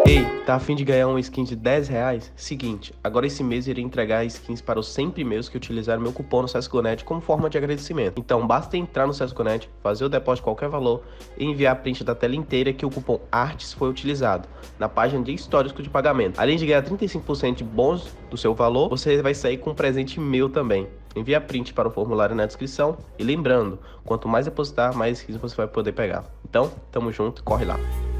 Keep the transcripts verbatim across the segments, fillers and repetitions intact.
Ei, tá a fim de ganhar uma skin de dez reais? Seguinte, agora esse mês irei entregar skins para os cem primeiros que utilizaram meu cupom no CSGONet como forma de agradecimento. Então basta entrar no CSGONet, fazer o depósito de qualquer valor e enviar a print da tela inteira que o cupom ARTS foi utilizado, na página de histórico de pagamento. Além de ganhar trinta e cinco por cento de bônus do seu valor, você vai sair com um presente meu também. Envie a print para o formulário na descrição e lembrando, quanto mais depositar, mais skins você vai poder pegar. Então, tamo junto, corre lá.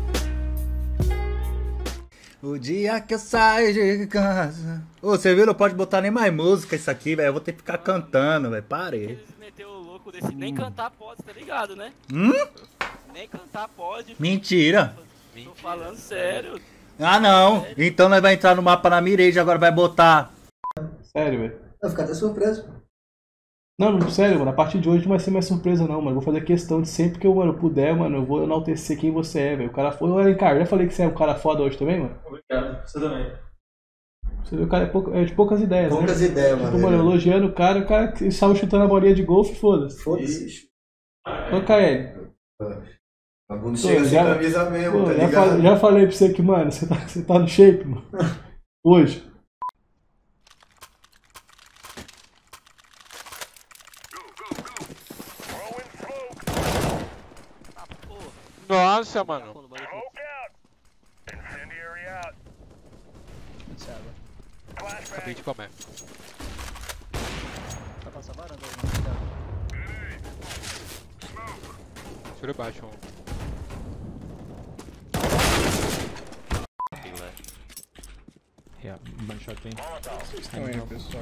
O dia que eu saio de casa. Ô, você viu? Não pode botar nem mais música isso aqui, velho. Eu vou ter que ficar cantando, velho. Parei. Meteu o louco desse. Nem cantar pode, tá ligado, né? Hum? Nem cantar pode. Mentira. Tô falando sério. Ah, não. Sério? Então nós vai entrar no mapa na Mirage, agora vai botar. Sério, velho. Vai ficar até surpreso. Não, não, sério, mano. A partir de hoje não vai ser mais surpresa, não, mano. Eu vou fazer questão de sempre que eu, mano, puder, mano, eu vou enaltecer quem você é, velho. O cara foi. Ô, Alencar, já falei que você é um cara foda hoje também, mano? Obrigado, você também. Você vê, o cara é, pouco, é de poucas ideias, Poucas né? ideias, Tipo, mano. mano, elogiando o cara, o cara que saiu chutando a bolinha de golfe, foda-se. Foda-se. Ô, Kaeli. A bunda chega sem já- camisa mesmo, Pô, tá já, ligado? falei, já falei pra você que, mano, você tá, você tá no shape, mano. Hoje. Nossa, mano. Acabei de comer. Tá passando varanda aí, Tira baixo, um. Yeah, one shot tem. Estão aí, pessoal.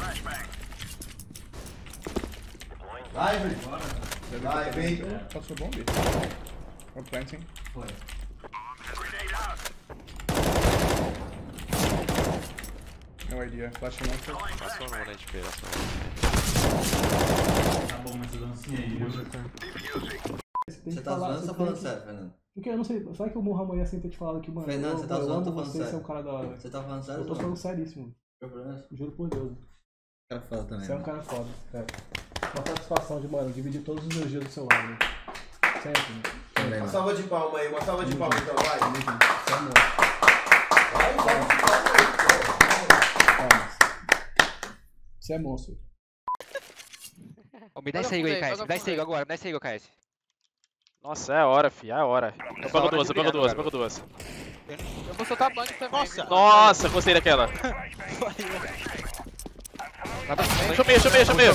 Vai, velho. Vai, vem. Passou bom, bicho. O planting. Foi. No idea. Flash não foi. Passou no net P, passou Tá bom, mas você dancinha aí, viu? Você tem Você que tá falar, zoando ou você tá tem falando que- sério, Fernando? Porque eu não sei, será que eu morro amanhã sem ter te falado que, mano, Fernando, eu, você tá eu zoando ou amo tá falando você, você é sério? um cara da hora, velho. Você tá falando sério? Eu tô ou não? falando seríssimo, Qual o problema? juro por Deus. Cara foda também. Você é um cara foda, sério. Uma satisfação de, mano, dividir todos os meus dias do seu lado, né? Sempre, né? Também, Uma mano. salva de palma aí, uma salva de palma então, vai. Você é monstro. Vai, salva de palma aí. Palmas. Você é monstro. Ô, me dá esse aí, K S. Me dá esse aí agora, me dá esse aí, K S. Nossa, é a hora, fi, é a hora. Eu pego hora duas, de eu pego brilhar, duas, eu cara. pego duas. Eu vou soltar banco também. Nossa! Nossa, gostei daquela. Chamei, chamei, chamei.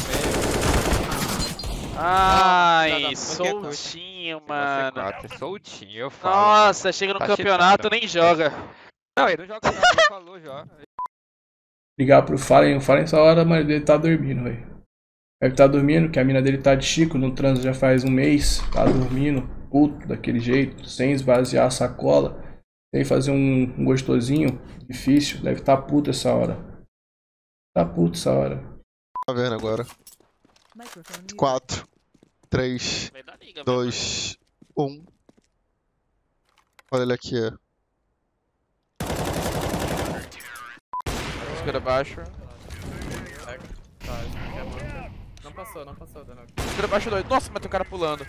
Ai, soltinho, mano. quatro, soltinho, eu falo. Nossa, chega no Tá campeonato, cheatado. nem joga. Não, ele não joga não, ele falou já. Ligar pro Fallen, o Fallen essa hora, mas ele tá dormindo, velho. Deve tá dormindo, que a mina dele tá de Chico, no trânsito já faz um mês, tá dormindo, puto, daquele jeito, sem esvaziar a sacola, sem fazer um, um gostosinho, difícil, deve tá puto essa hora. Tá puto essa hora. Tá vendo agora? quatro, três, Vem da liga, dois, um. Olha ele aqui, ó. Escura baixo. Não passou, não passou, Danok. Escura baixo dois. Nossa, mas tem um cara pulando.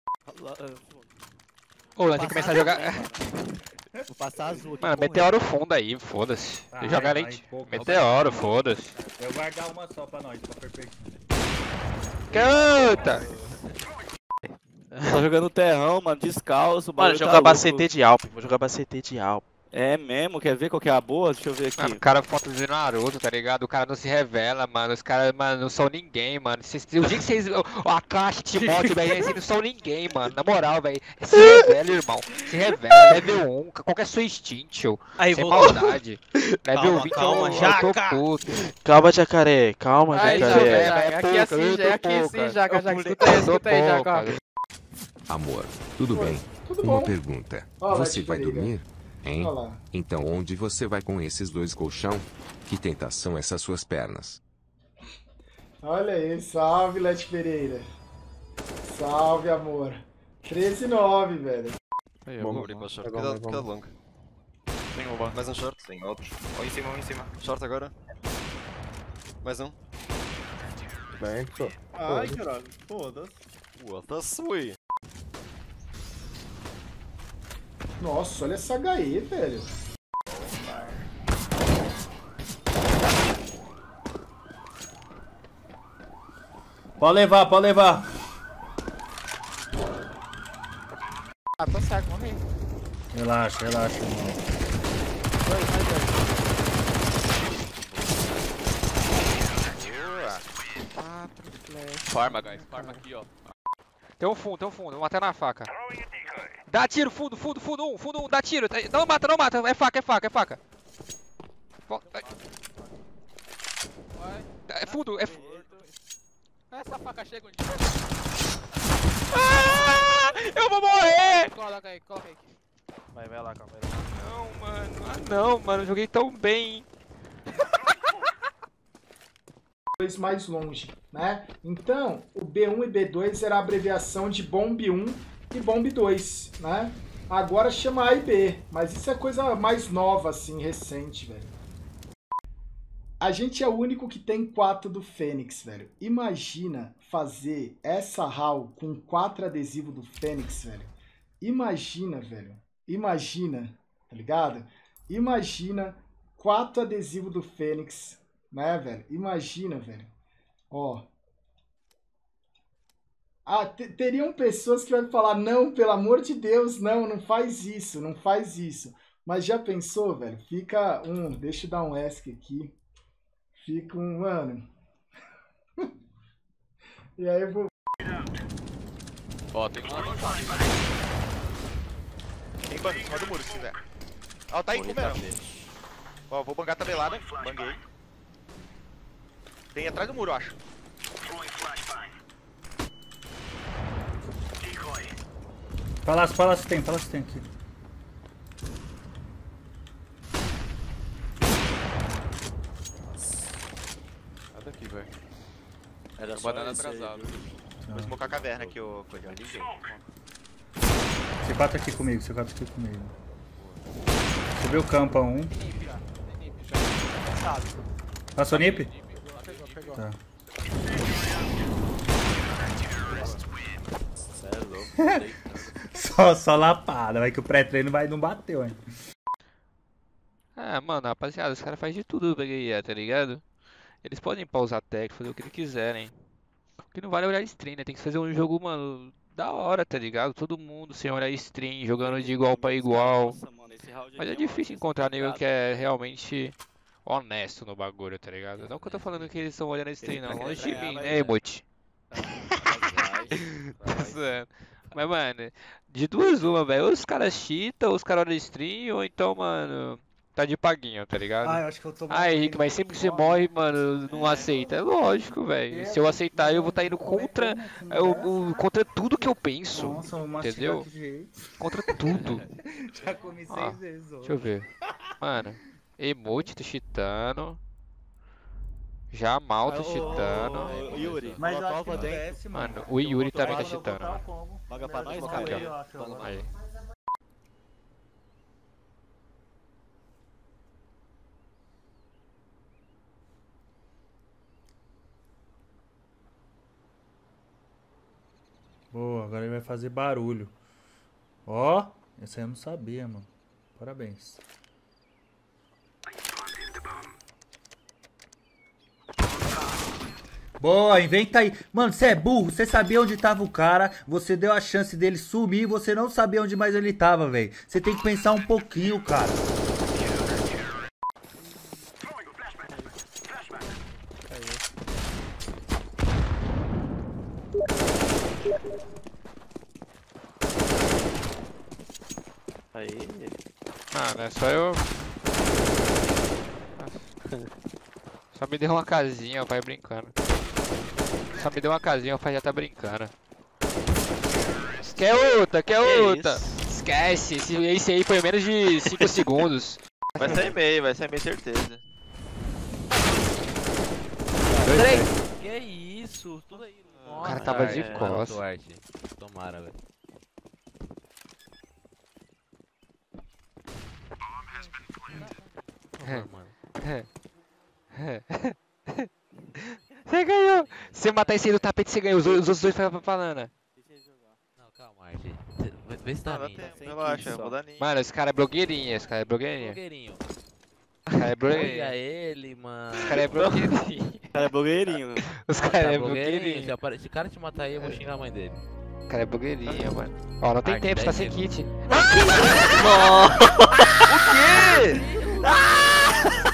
Ô, nós tem que começar a jogar. Vou passar azul aqui. Mano, meteoro fundo aí, foda-se. Ah, Joga vai, lente. pouco. Meteoro, foda-se. Eu vou guardar uma só pra nós, pra perfeição. Canta! Tô jogando terrão, mano, descalço. o Mano, bagulho jogar tá B C T louco. de Alp, vou jogar B C T de Alp. É mesmo? Quer ver qual que é a boa? Deixa eu ver Mano, aqui. o cara foto de Naruto, tá ligado? O cara não se revela, mano. Os caras, mano, não são ninguém, mano. Cês, o dia que vocês. A caixa Timóteo, velho, vocês não são ninguém, mano. Na moral, velho. Se revela, irmão. Se revela. Level um, qual que é sua instinct, tio? Aí, Sem vou- maldade. Level Calma, vinte, calma, eu, eu jaca! tô puto. Calma, jacaré, calma, Aí, jacaré. velho, Jaca, é aqui pouca, assim, eu já, tô aqui assim, pouca. Jaca, Eu Jaca. pulei- Escuta aí, eu tô escuta aí, pouca. Jaca. Amor, tudo bem? Tudo Uma bom? pergunta. Olha lá, Você vai querida. dormir? Hein? Olha lá. Então onde você vai com esses dois colchão? Que tentação essas suas pernas? Olha aí, salve, Lete Pereira. Salve, amor. treze e nove, velho. Aí, eu Vamos vou- abrir pra short. Vamos, Cuidado, vamos. cuidado longo. Tem uma. Mais um short. Tem outros. Um em cima, um em cima. Short agora. Mais um. Bem, pô. Ai, caralho. Foda-se. What the sweet. Nossa, olha essa H E, velho. Pode levar, pode levar. Ah, tô certo, vamos aí. Relaxa, relaxa, irmão. Dois, mais dois. Quatro flash. Farma, guys. Farma aqui, ó. Tem um fundo, tem um fundo. Vou matar na faca. Dá tiro, fundo, fundo, fundo um, fundo um, dá tiro. Não mata, não mata. É faca, é faca, é faca. É fundo, é fundo. Essa faca chega onde? Ah, eu vou morrer! Coloca aí, coloca aí. Vai, vai lá, calma aí. Não, mano. Ah, não, mano. Joguei tão bem. Mais longe, né? Então, o B um e B dois era a abreviação de Bomb um e Bomb dois, né? Agora chama A e B, mas isso é coisa mais nova, assim, recente, velho. A gente é o único que tem quatro do Fênix, velho. Imagina fazer essa haul com quatro adesivos do Fênix, velho. Imagina, velho. Imagina, tá ligado? Imagina quatro adesivos do Fênix, né, velho? Imagina, velho. Ó. Ah, teriam pessoas que vão falar, não, pelo amor de Deus, não, não faz isso, não faz isso. Mas já pensou, velho? Fica um, deixa eu dar um ESC aqui. Fica um, mano. E aí eu vou... Ó, tem um lá no chão. Tem banco em cima do muro, se quiser. Ó, tá aí comendo. Ó, vou bangar a tabelada. Banguei. Tem atrás do muro, eu acho. Palácio, palácio tem, palácio tem aqui. Nada aqui, velho. Era só banana atrasado. Vou smocar a caverna aqui, ô Coelho. C quatro aqui comigo, C quatro aqui comigo. Subiu o campo a um. Passou nip? Tá. Cê é louco. só, só lapada, vai que o pré-treino vai, não bateu ainda. Ah, mano, rapaziada, os caras fazem de tudo pra ganhar, tá ligado? Eles podem pausar tech, fazer o que eles quiserem. O que não vale é olhar stream, né? Tem que fazer um jogo, mano, da hora, tá ligado? Todo mundo sem olhar stream, jogando de igual pra igual. Mas é difícil encontrar nego que é realmente honesto no bagulho, tá ligado? Não que eu tô falando que eles estão olhando stream, não. Longe de mim, né, emote? Mas, mano, de duas uma, velho. Ou os caras cheatam, ou os caras olham stream, ou então, mano, tá de paguinho, tá ligado? Ah, eu acho que eu tô... Ah, Henrique, mas sempre que você morre, mano, não aceita. É lógico, velho. Se eu aceitar, eu vou estar indo contra, eu, eu, contra tudo que eu penso. Nossa, um entendeu? Contra tudo. Já comi seis ah, vezes. Deixa eu ver. Mano, emote, tô cheatando. Já mal tô cheatando. O Yuri, mas eu acho que dentro. Mano, o Yuri também tá cheatando. Paga pra nós, cara. Aí. Boa, agora ele vai fazer barulho. Ó, essa aí eu não sabia, mano. Parabéns. Boa, inventa aí. Mano, você é burro, você sabia onde tava o cara, você deu a chance dele sumir e você não sabia onde mais ele tava, velho. Você tem que pensar um pouquinho, cara. Aí. Mano, é só eu... Só me deu uma casinha, o pai brincando. Só me deu uma casinha, o pai já tá brincando. Quer outra, quer outra. Esquece, esse, esse aí foi menos de cinco segundos. Vai sair meio, vai sair meio certeza. Três. Que isso? Tudo aí. O cara tava de costas. Tomara, velho. Você ganhou! Se você matar esse aí do tapete, você ganhou. Os, os outros dois foi pra banana. Não, calma, Archie. Vê se tá Não, vindo. relaxa, eu vou dar ninho. Mano, esse cara é blogueirinho, esse cara é blogueirinho. Blogueirinho. cara é blogueirinho. Olha ele, mano. Os cara é blogueirinho. O cara é blogueirinho. Os Ah, cara tá é blogueirinho. blogueirinho. Se apare- Se o cara te matar aí, eu vou xingar a mãe dele. O cara é blogueirinho, mano. Ó, não tem Arte tempo, você tá dez sem segundos. kit. O quê?